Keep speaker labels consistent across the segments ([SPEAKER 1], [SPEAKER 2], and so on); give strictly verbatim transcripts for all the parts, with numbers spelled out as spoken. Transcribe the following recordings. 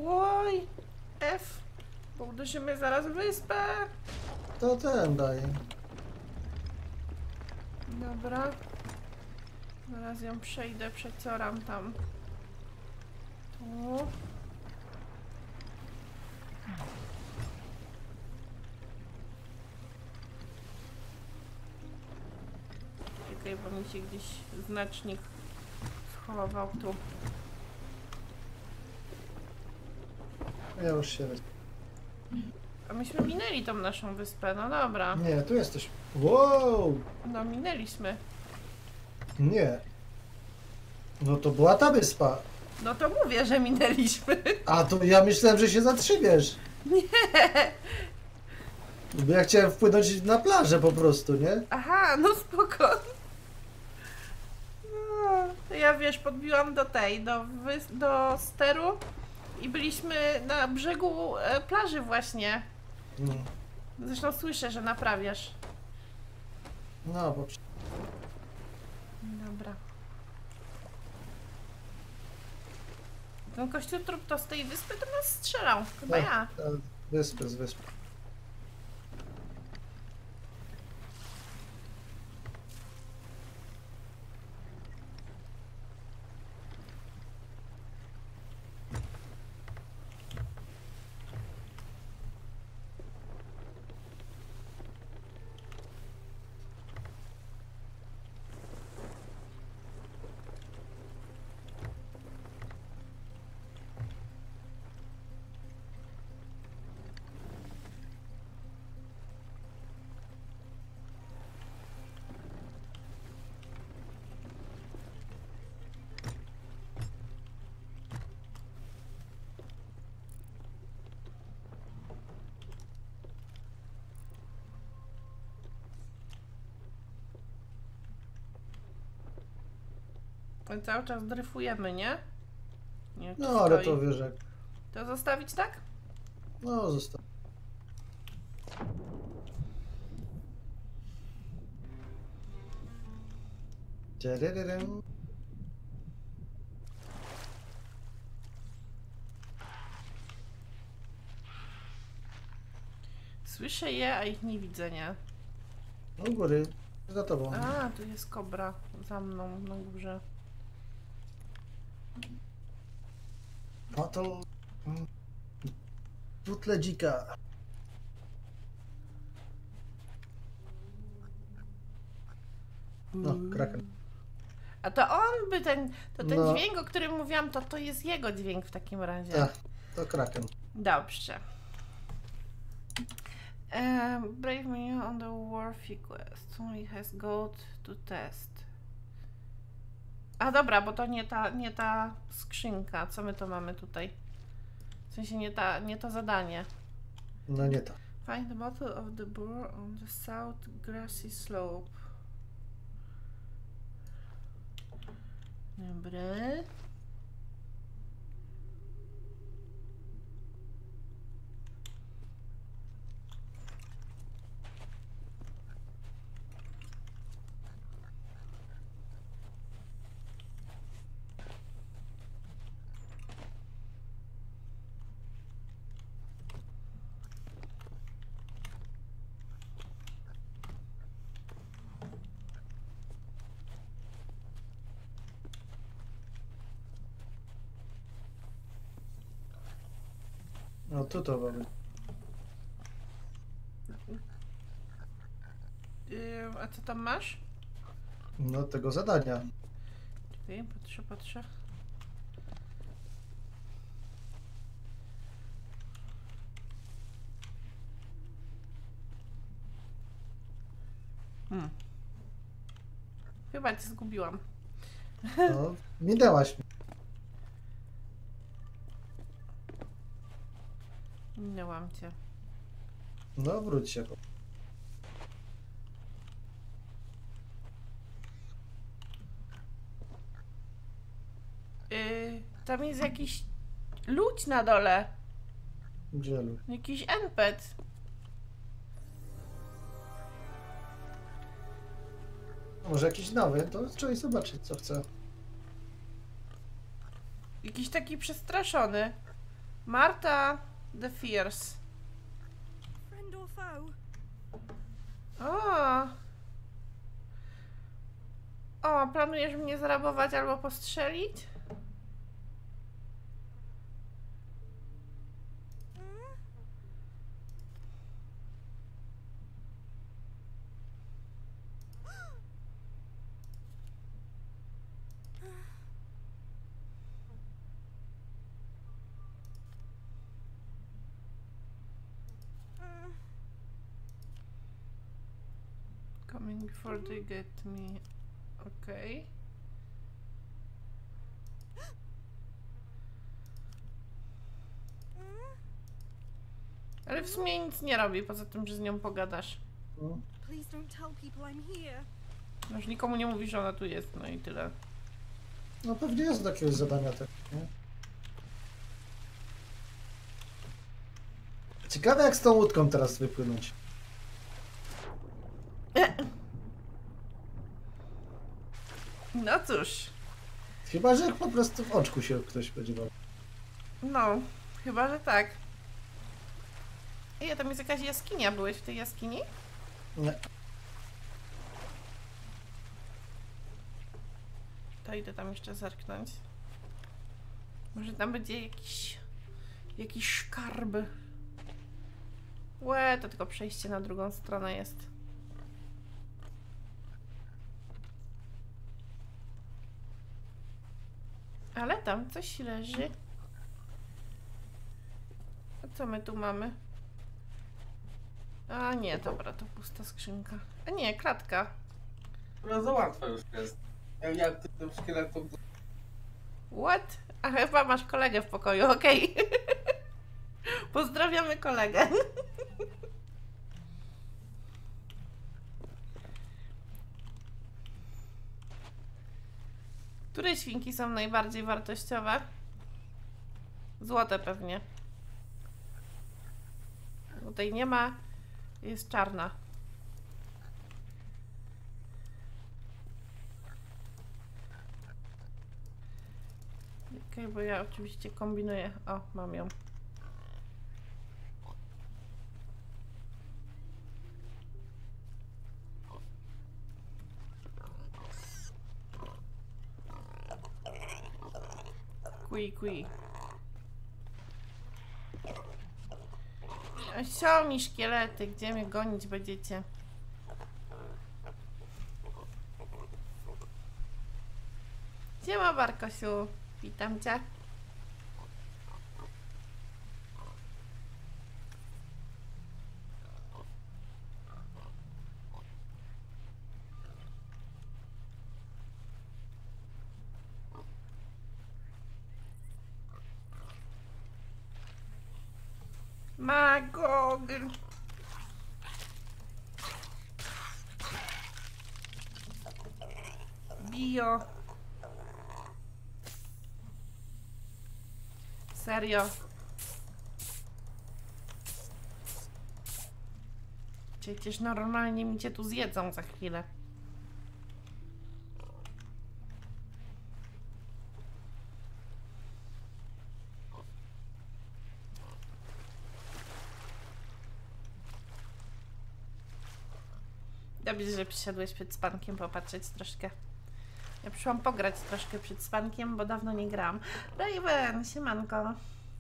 [SPEAKER 1] Oj, F, bo uderzymy zaraz w wyspę.
[SPEAKER 2] To ten daje.
[SPEAKER 1] Dobra. Zaraz ją przejdę, przecioram tam. Tu. Czekaj, bo mi się gdzieś znacznik schował tu.
[SPEAKER 2] Ja już się wy...
[SPEAKER 1] A myśmy minęli tą naszą wyspę, no dobra.
[SPEAKER 2] Nie, tu jesteś. Wow!
[SPEAKER 1] No minęliśmy.
[SPEAKER 2] Nie. No to była ta wyspa.
[SPEAKER 1] No to mówię, że minęliśmy.
[SPEAKER 2] A to ja myślałem, że się zatrzymiesz.
[SPEAKER 1] Nie.
[SPEAKER 2] Bo ja chciałem wpłynąć na plażę po prostu, nie?
[SPEAKER 1] Aha, no spoko. No, to ja wiesz, podbiłam do tej, do, wys- do steru i byliśmy na brzegu e, plaży właśnie.
[SPEAKER 2] No,
[SPEAKER 1] Zresztą słyszę, że naprawiasz.
[SPEAKER 2] no bo...
[SPEAKER 1] Dobra. Ten kościotrup to z tej wyspy to nas strzelał. Chyba
[SPEAKER 2] Tak,
[SPEAKER 1] ja.
[SPEAKER 2] tak, wyspy z wyspy.
[SPEAKER 1] My cały czas dryfujemy, nie? Nie, tu
[SPEAKER 2] No ale
[SPEAKER 1] stoi.
[SPEAKER 2] to wiesz jak...
[SPEAKER 1] To zostawić tak?
[SPEAKER 2] No zostaw. Ciaryryrym.
[SPEAKER 1] Słyszę je, a ich nie widzę, nie?
[SPEAKER 2] U góry. Za tobą.
[SPEAKER 1] A, tu jest kobra za mną na górze.
[SPEAKER 2] No to... mm, butle dzika. No, kraken.
[SPEAKER 1] A to on by ten, to ten
[SPEAKER 2] No.
[SPEAKER 1] dźwięk, o którym mówiłam, to to jest jego dźwięk w takim razie.
[SPEAKER 2] Tak, to kraken.
[SPEAKER 1] Dobrze. Um, brave menu on the Warfy quest. He has got to test. A dobra, bo to nie ta, nie ta skrzynka. Co my to mamy tutaj? W sensie nie, ta, nie to zadanie.
[SPEAKER 2] No nie to.
[SPEAKER 1] Find the bottle of the boar on the south grassy slope. Dobra.
[SPEAKER 2] No tu to mamy.
[SPEAKER 1] Yy, a co tam masz?
[SPEAKER 2] No tego zadania.
[SPEAKER 1] Czekaj, patrzę, patrzę. Hmm. Chyba cię zgubiłam.
[SPEAKER 2] No, minęłaś mnie.
[SPEAKER 1] Minęłam cię.
[SPEAKER 2] No wróć się.
[SPEAKER 1] Yy, tam jest jakiś ludź na dole.
[SPEAKER 2] Gdzie lud?
[SPEAKER 1] Jakiś en pe ce.
[SPEAKER 2] Może jakiś nowy, to trzeba zobaczyć co chce.
[SPEAKER 1] Jakiś taki przestraszony. Marta the Fierce.
[SPEAKER 3] Friend or foe?
[SPEAKER 1] O! O, planujesz mnie zrabować albo postrzelić? Coming before they get me. Okej. Okay. Ale w sumie nic nie robi, poza tym, że z nią pogadasz.
[SPEAKER 2] No.
[SPEAKER 3] Please don't tell people I'm here.
[SPEAKER 1] No, już nikomu nie mówi, że ona tu jest, no i tyle.
[SPEAKER 2] No pewnie jest do jakiegoś zadania tak, nie? Ciekawe jak z tą łódką teraz wypłynąć.
[SPEAKER 1] No cóż.
[SPEAKER 2] Chyba, że po prostu w oczku się ktoś będzie bał.
[SPEAKER 1] No, chyba, że tak. Ej, tam jest jakaś jaskinia. Byłeś w tej jaskini?
[SPEAKER 2] Nie.
[SPEAKER 1] To idę tam jeszcze zerknąć. Może tam będzie jakiś... jakiś szkarb. Łe, to tylko przejście na drugą stronę jest. Ale tam coś leży. A co my tu mamy? A nie, dobra, to pusta skrzynka. A nie, klatka.
[SPEAKER 4] No za łatwo już jest. Jak, jak ty tym szkieletom...
[SPEAKER 1] What? A chyba masz kolegę w pokoju, okej. Okay. Pozdrawiamy kolegę. Które świnki są najbardziej wartościowe? Złote pewnie. Tutaj nie ma. Jest czarna. Okej, okay, bo ja oczywiście kombinuję. O, mam ją. Kui, kui. Siomi szkielety, gdzie mnie gonić będziecie? Siema Barkosiu, witam cię. Magog. Bio. Serio. Przecież normalnie mi cię tu zjedzą za chwilę. Dobrze, że przyszedłeś przed spankiem popatrzeć troszkę. Ja przyszłam pograć troszkę przed spankiem, bo dawno nie grałam. Raven, siemanko.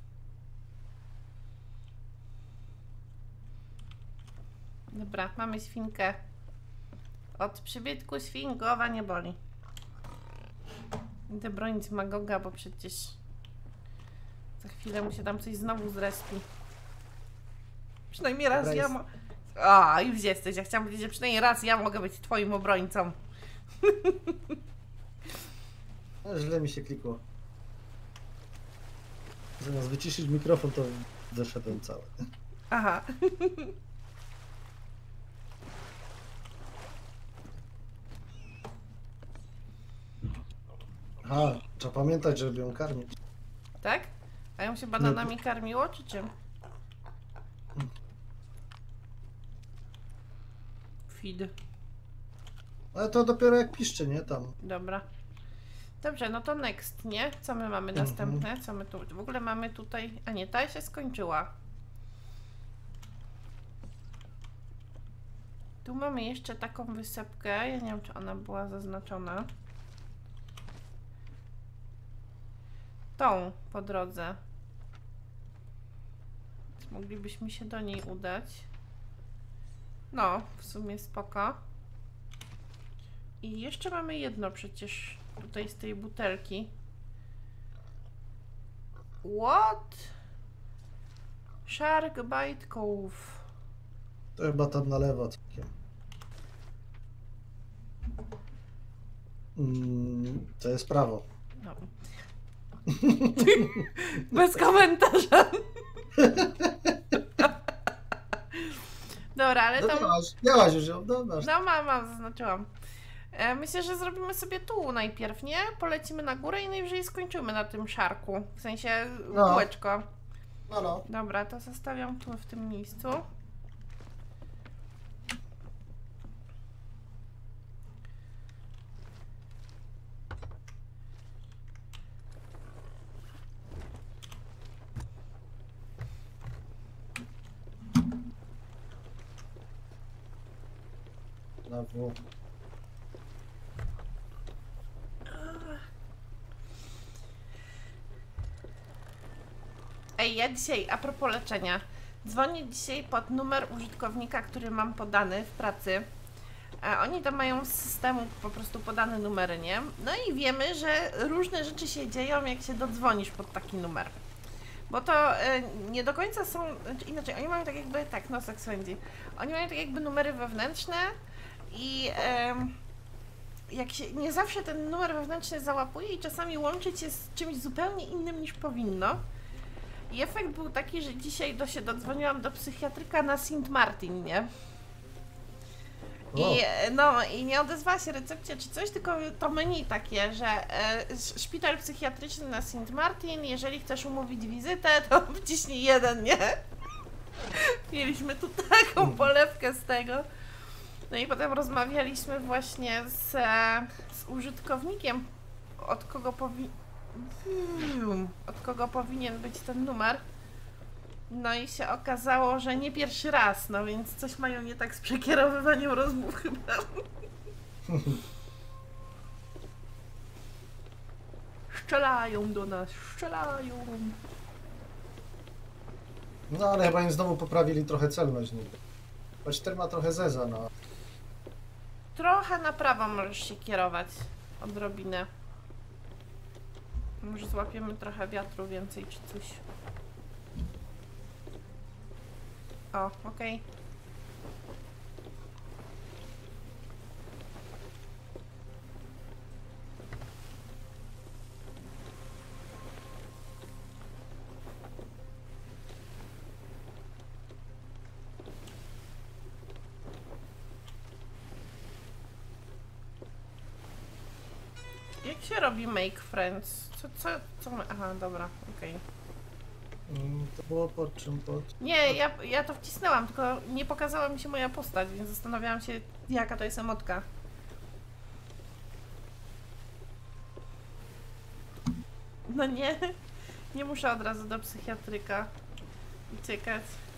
[SPEAKER 1] Dobra, mamy świnkę. Od przybytku świnkowa nie boli. Idę bronić Magoga, bo przecież za chwilę mu się tam coś znowu zrespi. Przynajmniej raz
[SPEAKER 2] Dobra,
[SPEAKER 1] ja
[SPEAKER 2] jest.
[SPEAKER 1] mo... A, już jesteś. Ja chciałam powiedzieć, że przynajmniej raz ja mogę być twoim obrońcą.
[SPEAKER 2] No, źle mi się klikło. Zamiast wyciszyć mikrofon, to zeszedłem cały.
[SPEAKER 1] Aha.
[SPEAKER 2] Aha, trzeba pamiętać, żeby ją karmić.
[SPEAKER 1] Tak? A ją się bananami karmiło, czy czym? Feed.
[SPEAKER 2] Ale to dopiero jak piszczy, nie? Tam.
[SPEAKER 1] Dobra. Dobrze, no to next, nie? Co my mamy
[SPEAKER 2] Mhm.
[SPEAKER 1] następne? Co my tu... W ogóle mamy tutaj... A nie, ta się skończyła. Tu mamy jeszcze taką wysepkę. Ja nie wiem, czy ona była zaznaczona. Tą po drodze. Więc moglibyśmy się do niej udać. No, w sumie spoko. I jeszcze mamy jedno przecież tutaj z tej butelki. What? Shark Bite Cove.
[SPEAKER 2] To chyba tam na lewo takie. Mm, to jest prawo.
[SPEAKER 1] No. Bez komentarza. Dobra, ale
[SPEAKER 2] No
[SPEAKER 1] to...
[SPEAKER 2] miałaś, miałaś już ją, no masz.
[SPEAKER 1] No mam, mam, zaznaczyłam. E, myślę, że zrobimy sobie tu najpierw, nie? Polecimy na górę i najwyżej skończymy na tym szarku. W sensie
[SPEAKER 2] No.
[SPEAKER 1] kółeczko.
[SPEAKER 2] No, no.
[SPEAKER 1] Dobra, to zostawiam tu w tym miejscu.
[SPEAKER 2] Na W.
[SPEAKER 1] Ej, ja dzisiaj, a propos leczenia, dzwonię dzisiaj pod numer użytkownika, który mam podany w pracy. A oni tam mają z systemu po prostu podane numery, nie? No i wiemy, że różne rzeczy się dzieją, jak się dodzwonisz pod taki numer. Bo to e, nie do końca są, znaczy inaczej, oni mają tak jakby, tak, nosek swędzi. Oni mają tak jakby numery wewnętrzne i e, jak się, nie zawsze ten numer wewnętrzny załapuje i czasami łączy cię z czymś zupełnie innym niż powinno. I efekt był taki, że dzisiaj do się dodzwoniłam do psychiatryka na Saint Martin, nie? I, no, i nie odezwała się recepcja czy coś, tylko to menu takie, że e, szpital psychiatryczny na Saint Martin, jeżeli chcesz umówić wizytę, to wciśnij jeden, nie? Mieliśmy tu taką polewkę z tego. No i potem rozmawialiśmy właśnie z, e, z użytkownikiem, od kogo powi... od kogo powinien być ten numer. No i się okazało, że nie pierwszy raz, no więc coś mają nie tak z przekierowywaniem rozmów chyba. Strzelają do nas, strzelają.
[SPEAKER 2] No ale chyba im znowu poprawili trochę celność niby. Choć ten ma trochę zeza, no.
[SPEAKER 1] Trochę na prawo możesz się kierować, odrobinę. Może złapiemy trochę wiatru więcej czy coś. O, okej. Okay. Jak się robi make friends? Co, co, co my... Aha, dobra, okej. Okay.
[SPEAKER 2] Mm, to było pod czym? Pod...
[SPEAKER 1] Nie, ja, ja to wcisnęłam, tylko nie pokazała mi się moja postać, więc zastanawiałam się, jaka to jest emotka. No nie, nie muszę od razu do psychiatryka uciekać.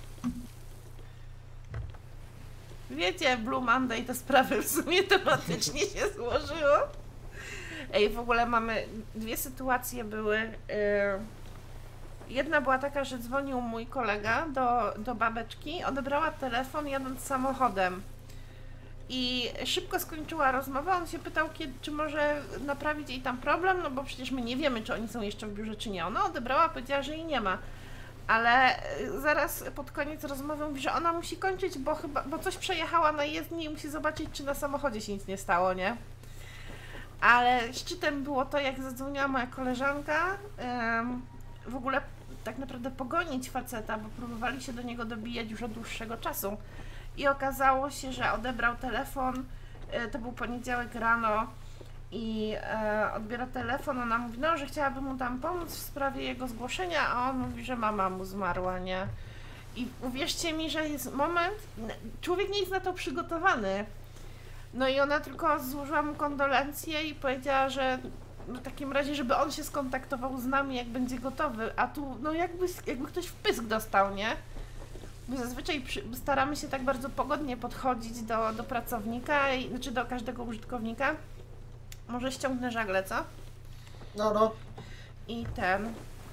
[SPEAKER 1] Wiecie, Blue Monday te sprawy w sumie tematycznie się złożyło. Ej, w ogóle mamy, dwie sytuacje były. Yy, jedna była taka, że dzwonił mój kolega do, do babeczki, odebrała telefon jadąc samochodem i szybko skończyła rozmowę. On się pytał, kiedy, czy może naprawić jej tam problem, no bo przecież my nie wiemy, czy oni są jeszcze w biurze, czy nie. Ona odebrała, powiedziała, że jej nie ma. Ale zaraz pod koniec rozmowy mówi, że ona musi kończyć, bo chyba, bo coś przejechała na jezdni i musi zobaczyć, czy na samochodzie się nic nie stało, nie? Ale szczytem było to, jak zadzwoniła moja koleżanka, um, w ogóle tak naprawdę pogonić faceta, bo próbowali się do niego dobijać już od dłuższego czasu. I okazało się, że odebrał telefon, e, to był poniedziałek rano i e, odbiera telefon, ona mówi, no, że chciałaby mu tam pomóc w sprawie jego zgłoszenia, a on mówi, że mama mu zmarła, nie? I uwierzcie mi, że jest moment, człowiek nie jest na to przygotowany. No i ona tylko złożyła mu kondolencje i powiedziała, że w takim razie, żeby on się skontaktował z nami, jak będzie gotowy, a tu, no jakby, jakby ktoś w pysk dostał, nie? My zazwyczaj przy, staramy się tak bardzo pogodnie podchodzić do, do pracownika, i, znaczy do każdego użytkownika. Może ściągnę żagle, co?
[SPEAKER 2] No, no.
[SPEAKER 1] I ten...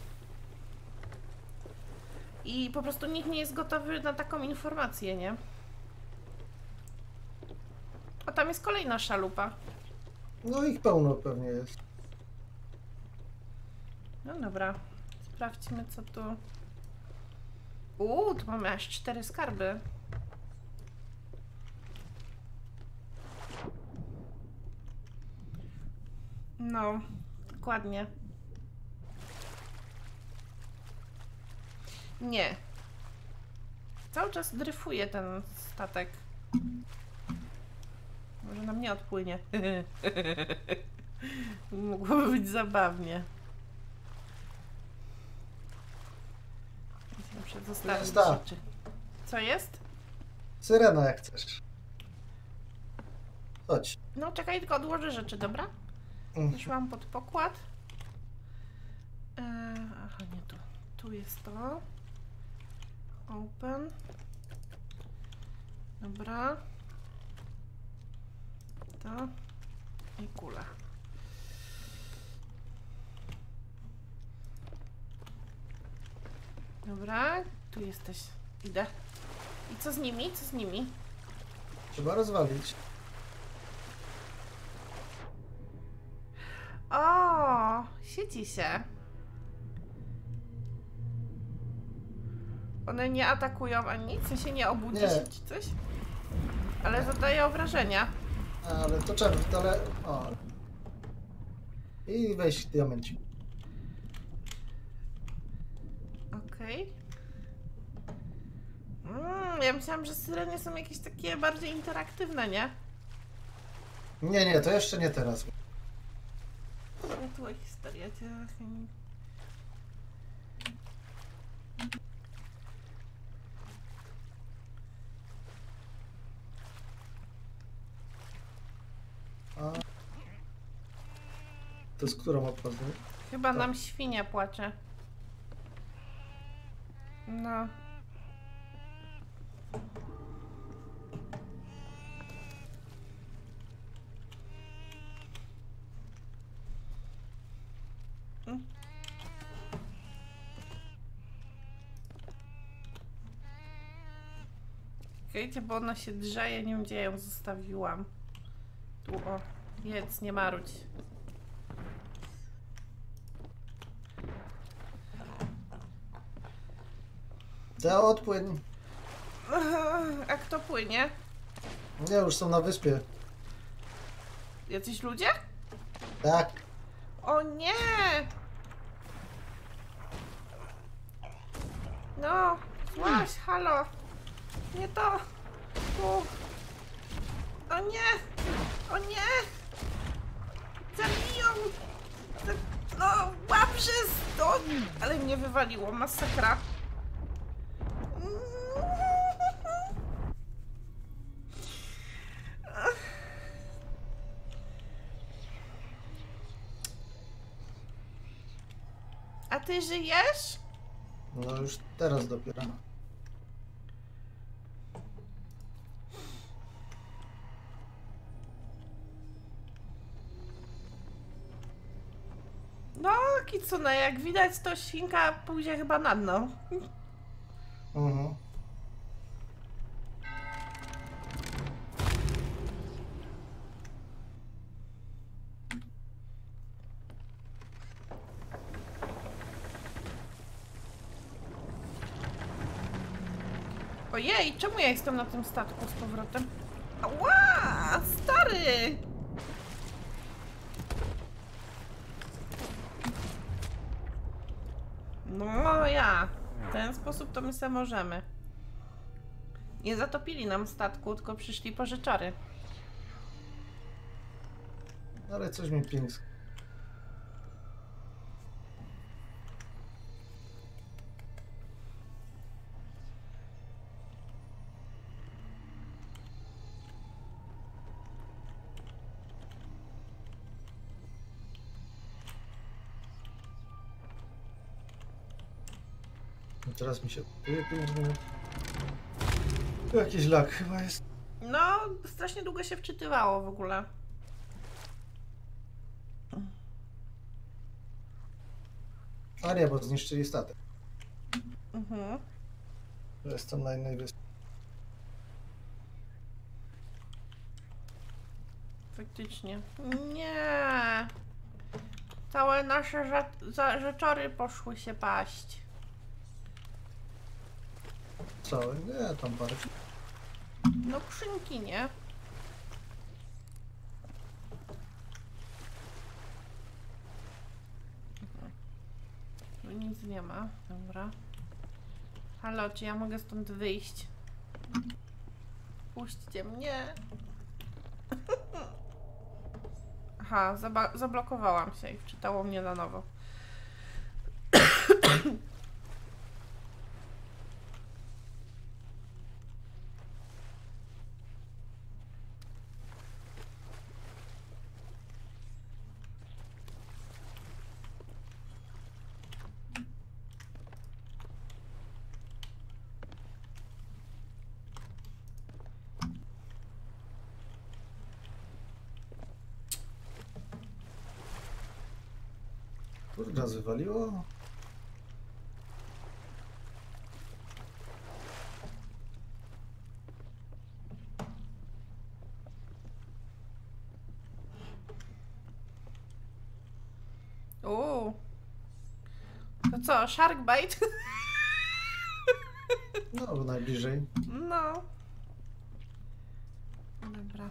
[SPEAKER 1] I po prostu nikt nie jest gotowy na taką informację, nie? A tam jest kolejna szalupa.
[SPEAKER 2] No ich pełno pewnie jest.
[SPEAKER 1] No dobra. Sprawdźmy, co tu... Uuu, tu mamy aż cztery skarby. No, dokładnie. Nie. Cały czas dryfuje ten statek. Może nam nie odpłynie. Mogłoby być zabawnie. Muszę zostawić
[SPEAKER 2] Jazda.
[SPEAKER 1] rzeczy. Co jest?
[SPEAKER 2] Syrena jak chcesz. Chodź.
[SPEAKER 1] No czekaj, tylko odłożę rzeczy, dobra?
[SPEAKER 2] Mhm.
[SPEAKER 1] Wyszłam pod pokład. Eee, aha, nie tu. Tu jest to. Open. Dobra. To. I kula. Dobra, tu jesteś. Idę. I co z nimi? Co z nimi?
[SPEAKER 2] Trzeba rozwalić.
[SPEAKER 1] O, siedzi się. One nie atakują ani nic, w sensie nie obudzi
[SPEAKER 2] Nie.
[SPEAKER 1] się czy coś? Ale zadaje obrażenia.
[SPEAKER 2] Ale to czerw, ale... O. I weź diamencik.
[SPEAKER 1] Okej. Mm, ja myślałam, że syreny są jakieś takie bardziej interaktywne, nie?
[SPEAKER 2] Nie, nie, to jeszcze nie teraz.
[SPEAKER 1] Światła historia ciach.
[SPEAKER 2] A... To jest która mapa? znów?
[SPEAKER 1] Chyba
[SPEAKER 2] Tak.
[SPEAKER 1] nam świnia płacze. No. Mm. Czekajcie, bo ona się drze, ja nie wiem, gdzie ją zostawiłam. Tu, o. Jedz, nie marudź.
[SPEAKER 2] Teo, odpłyń.
[SPEAKER 1] A kto płynie?
[SPEAKER 2] Nie, już są na wyspie.
[SPEAKER 1] Jacyś ludzie?
[SPEAKER 2] Tak.
[SPEAKER 1] O nie! No, złaś, halo! Nie to! Tu! O nie! O nie! Zabiją! Za- No, łapże stąd! Ale mnie wywaliło, masakra. A ty żyjesz?
[SPEAKER 2] No już teraz dopiero.
[SPEAKER 1] No, Kitsune, jak widać, to świnka pójdzie chyba na dno.
[SPEAKER 2] Mhm.
[SPEAKER 1] Ojej, czemu ja jestem na tym statku z powrotem? Ała, stary! No ja, w ten sposób to my se możemy. Nie zatopili nam statku, tylko przyszli po rzeczary.
[SPEAKER 2] Ale coś mi pięknie. No teraz mi się... pięć minut. Tu jakiś lag chyba jest.
[SPEAKER 1] No, strasznie długo się wczytywało w ogóle.
[SPEAKER 2] A nie, bo zniszczyli statek.
[SPEAKER 1] Mhm.
[SPEAKER 2] To jest tam na innej wyspie.
[SPEAKER 1] Faktycznie. Nie. Całe nasze rze- za- rzeczory poszły się paść.
[SPEAKER 2] Całe? Nie, tam parę.
[SPEAKER 1] No skrzynki, nie? Tu nic nie ma. Dobra. Halo, czy ja mogę stąd wyjść? Puśćcie mnie. Aha, zaba- zablokowałam się i wczytało mnie na nowo.
[SPEAKER 2] Kurde, nas wywaliło?
[SPEAKER 1] Uuu. To co, Sharkbite?
[SPEAKER 2] No, bo najbliżej.
[SPEAKER 1] No. Dobra.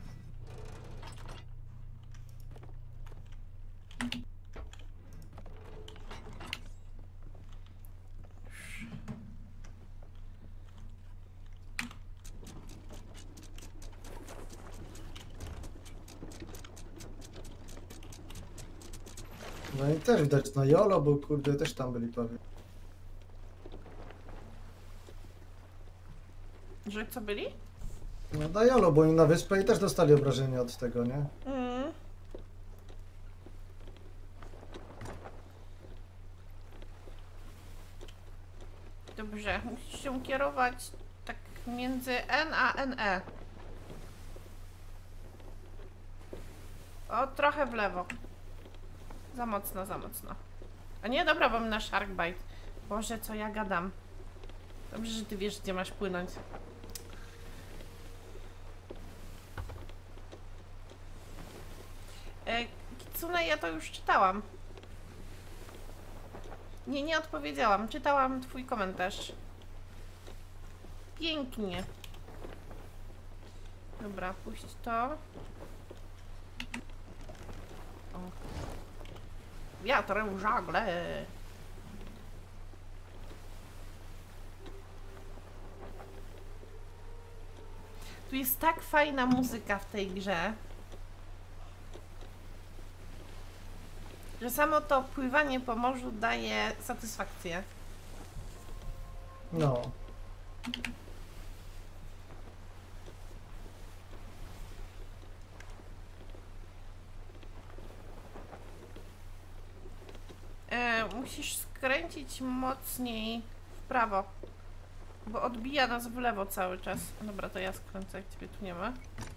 [SPEAKER 2] No i też widać na Jolo, bo kurde też tam byli prawie.
[SPEAKER 1] Że co byli?
[SPEAKER 2] No na Jolo, bo oni na wyspę i też dostali obrażenia od tego, nie?
[SPEAKER 1] Mm. Dobrze, musisz się kierować tak między N a N E. O, trochę w lewo. Za mocno, za mocno. A nie, dobra, bo na Sharkbite. Boże, co ja gadam. Dobrze, że ty wiesz, gdzie masz płynąć. E, Kitsune, ja to już czytałam. Nie, nie odpowiedziałam. Czytałam twój komentarz. Pięknie. Dobra, puść to. O. Wiatrem żagle. Tu jest tak fajna muzyka w tej grze, że samo to pływanie po morzu daje satysfakcję.
[SPEAKER 2] No.
[SPEAKER 1] E, musisz skręcić mocniej w prawo, bo odbija nas w lewo cały czas. Dobra, to ja skręcę, jak ciebie tu nie ma.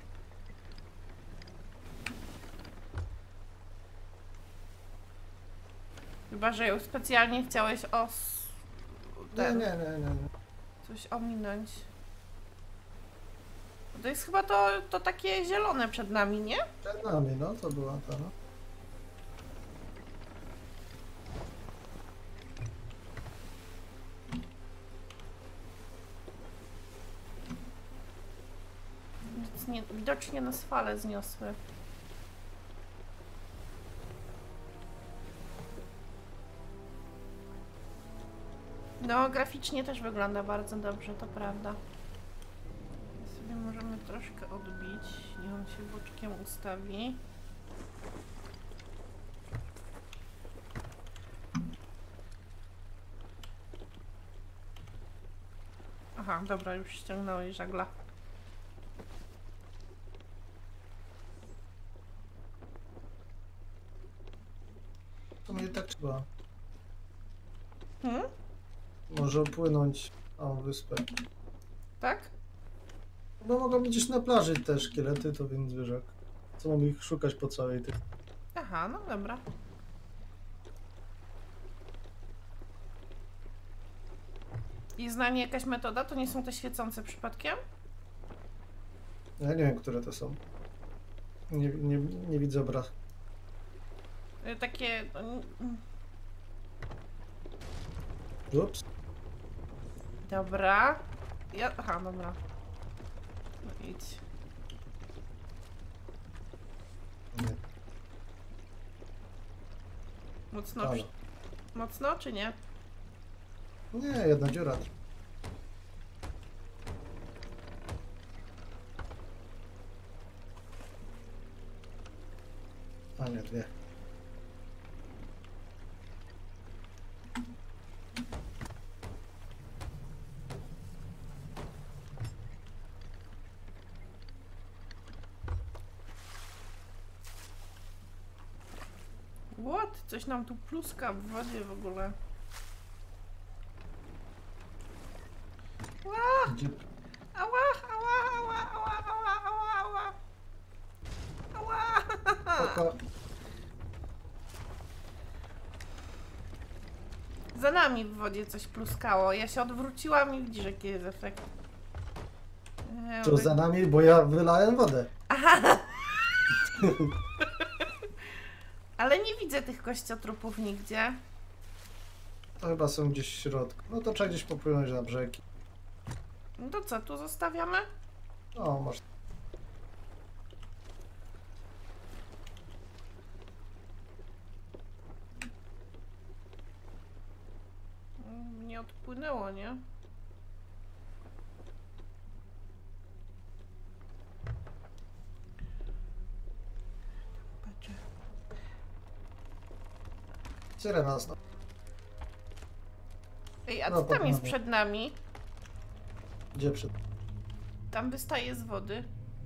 [SPEAKER 1] Chyba, że ją specjalnie chciałeś os...
[SPEAKER 2] Nie,
[SPEAKER 1] ten,
[SPEAKER 2] nie, nie, nie. nie.
[SPEAKER 1] coś ominąć. To jest chyba to, to takie zielone przed nami, nie?
[SPEAKER 2] Przed nami, no to była ta, no.
[SPEAKER 1] Nic nie, widocznie nas fale zniosły. No, graficznie też wygląda bardzo dobrze, to prawda. Sobie możemy troszkę odbić, niech on się boczkiem ustawi. Aha, dobra, już ściągnąłeś żagla.
[SPEAKER 2] To mnie tak trzeba.
[SPEAKER 1] Hmm?
[SPEAKER 2] Może może płynąć na tą wyspę.
[SPEAKER 1] Tak?
[SPEAKER 2] No mogą być gdzieś na plaży te szkielety, to więc wiesz jak. Co mam ich szukać po całej tej...
[SPEAKER 1] Aha, no dobra. I znanie jakaś metoda? To nie są te świecące przypadkiem?
[SPEAKER 2] Ja nie wiem, które to są. Nie, nie, nie widzę obraz.
[SPEAKER 1] Y, Takie... mm,
[SPEAKER 2] Ups.
[SPEAKER 1] Dobra. Ja... Aha, dobra. No idź.
[SPEAKER 2] Nie.
[SPEAKER 1] Mocno,
[SPEAKER 2] Halo.
[SPEAKER 1] przy- mocno czy nie?
[SPEAKER 2] Nie, jedna dziura. A nie, dwie.
[SPEAKER 1] What? Coś nam tu pluska w wodzie w ogóle. Ła!
[SPEAKER 2] Gdzie...
[SPEAKER 1] Ała! Ała! Ała! Ała! Ała! Ała! Ała! Ała!
[SPEAKER 2] Oka...
[SPEAKER 1] Za nami w wodzie coś pluskało. Ja się odwróciłam i widzisz jaki jest efekt. Eee,
[SPEAKER 2] To za nami, bo ja wylałem wodę.
[SPEAKER 1] Aha! Ale nie widzę tych kościotrupów nigdzie.
[SPEAKER 2] To chyba są gdzieś w środku. No to trzeba gdzieś popłynąć na brzegi.
[SPEAKER 1] No to co, tu zostawiamy?
[SPEAKER 2] O, masz.
[SPEAKER 1] Mm, Nie odpłynęło, nie? Patrzę.
[SPEAKER 2] Syrena znowu.
[SPEAKER 1] Ej, a
[SPEAKER 2] No,
[SPEAKER 1] co tam jest
[SPEAKER 2] pokonamy.
[SPEAKER 1] przed nami?
[SPEAKER 2] Gdzie przed...
[SPEAKER 1] Tam wystaje z wody.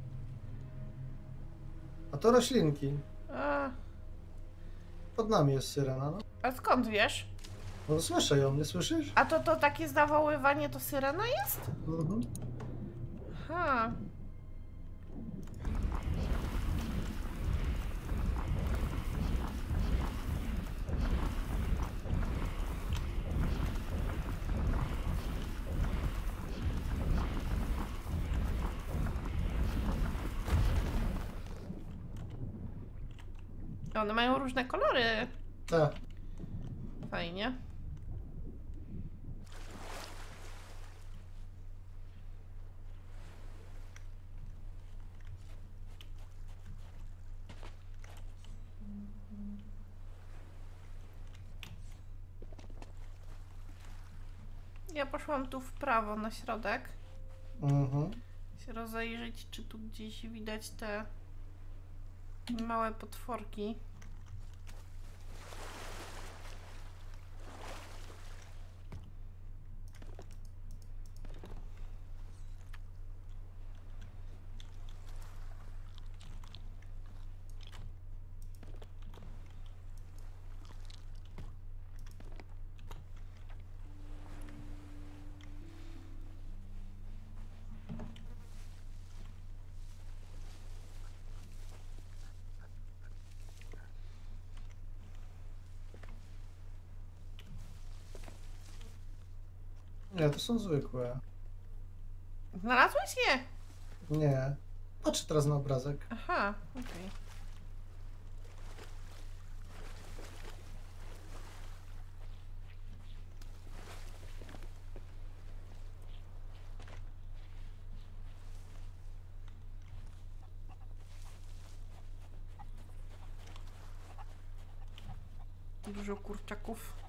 [SPEAKER 2] A to roślinki.
[SPEAKER 1] A,
[SPEAKER 2] Pod nami jest syrena, no.
[SPEAKER 1] a skąd wiesz?
[SPEAKER 2] No słyszę ją, nie słyszysz?
[SPEAKER 1] A to to takie zawoływanie to syrena jest?
[SPEAKER 2] Mhm.
[SPEAKER 1] Ha. One mają różne kolory.
[SPEAKER 2] Tak.
[SPEAKER 1] Fajnie. Ja poszłam tu w prawo na środek.
[SPEAKER 2] Mhm.
[SPEAKER 1] Się rozejrzeć, czy tu gdzieś widać te małe potworki.
[SPEAKER 2] Nie, to są zwykłe.
[SPEAKER 1] Znalazłeś je?
[SPEAKER 2] Nie. Patrzę teraz na obrazek.
[SPEAKER 1] Aha, okej. Dużo kurczaków.